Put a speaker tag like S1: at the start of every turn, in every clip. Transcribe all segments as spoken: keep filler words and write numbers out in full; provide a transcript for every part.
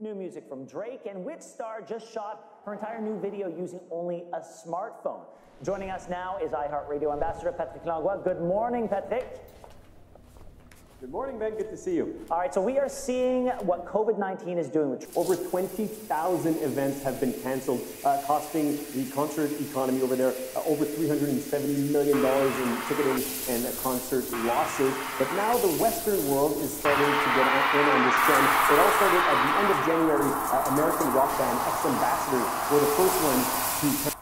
S1: New music from Drake, and which star just shot her entire new video using only a smartphone? Joining us now is iHeartRadio Ambassador Patrick Langlois. Good morning, Patrick.
S2: Good morning, Ben. Good to see you.
S1: All right, so we are seeing what COVID nineteen is doing. With
S2: over twenty thousand events have been canceled, uh, costing the concert economy over there uh, over three hundred seventy million dollars in ticketing and uh, concert losses. But now the Western world is starting to get in on this trend. It all started at the end of January. Uh, American rock band X Ambassadors were the first ones to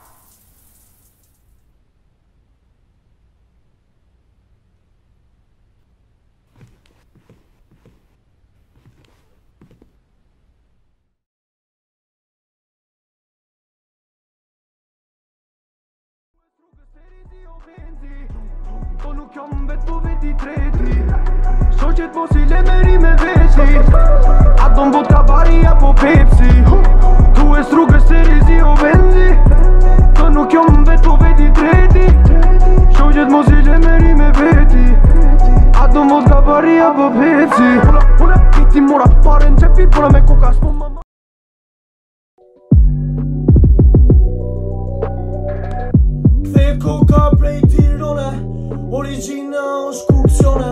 S3: Po nuk jam vet po veti treti Shoqet mos I le meri me veqi A do mbot ka bari apo Pepsi Tu e strugës të rizi o benzi Po nuk jam vet po veti treti Shoqet mos I le meri me veti A do mbot ka bari apo Pepsi Puna piti mora pare në qepi Puna me koka s'po mama Kthej koka prej tirone Origina është korupcione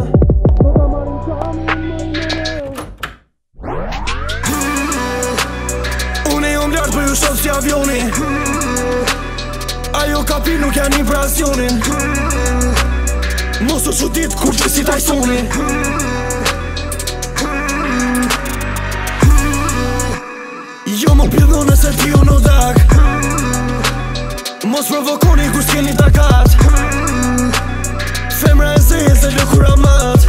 S3: Unë jom lartë për ju shotë si avioni Ajo kapi nuk janë impresionin Mos u qudit kur që si Tysoni Jo më pjedho nëse ti u në dak Mos provokoni kur s'keni takat Femra e zezë e lëkura mat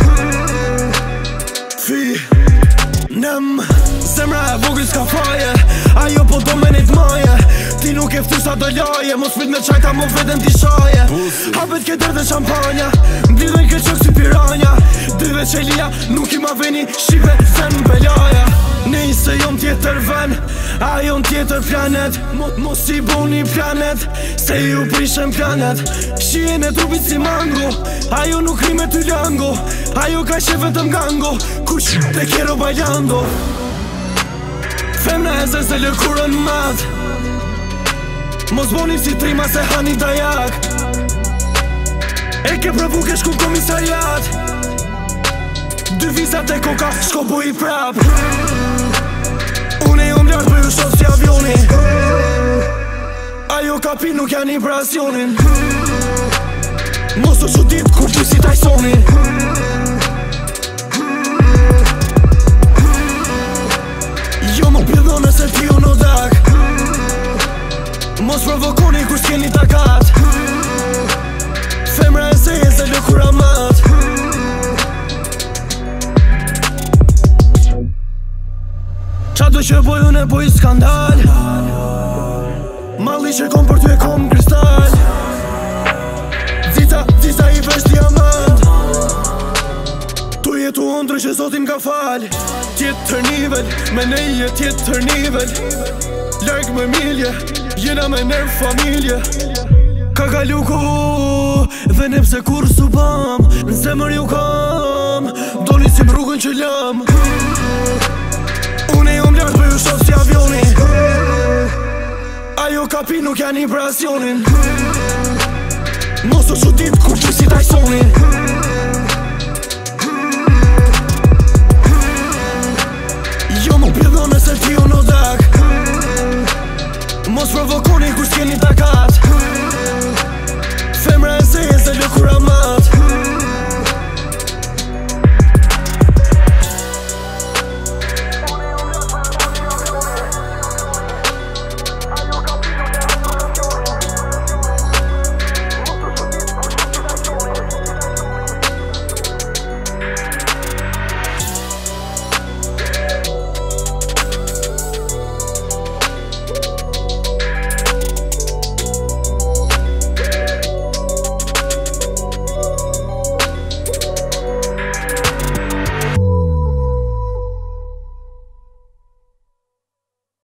S3: Fi Nem Zemra e vogël s'ka faje Ajo po do me nejt maje Ti nuk e ftysa do laje Mos fit me qajta mo vetën ti shaje Hapet ketër dhe shampanja Mblidhen këtë qok si piranja Dyve qelia nuk I ma veni Shqipe zen belaja Nej se jom tjetër ven A jom tjetër planet Mos I boni planet Se ju prishen planet Shien e trupit si mango Ajo nuk ri me ty lango Ajo ka qe vetëm gango Kush te kjero bajlando Femna e zes dhe lëkurën mat Mos boni si trima se hani dajak E ke provu ke shku komisariat Dy vizat e koka shko po I prap Unë jom lartë për ju shotë si avioni Ajo kapi nuk janë impresionin Mos u qudit kur që si Tysoni Jo më pjedho nëse ti u në dak Mos provokoni kur s'keni takat Femra e zezë e lëkura mat Qa do që boj unë e boj skandal Malli që kom për ty e kom kristal Zita, zita I vesh diamant Tu jetu ondrë që zotin ka fal Tjetër nivel, me neje tjetër nivel Larg me milje, jena me nërë familje Ka kalu ko, dhe nepse kur su bam Në zemër ju kam, do nisim rrugën që lam Unë jom lartë për ju shotë si avioni Ajo kapi nuk janë impresionin Mos u qudit kur që si Tysoni Jo më pjedho nëse ti u në dak Mos provokoni kur s'keni takat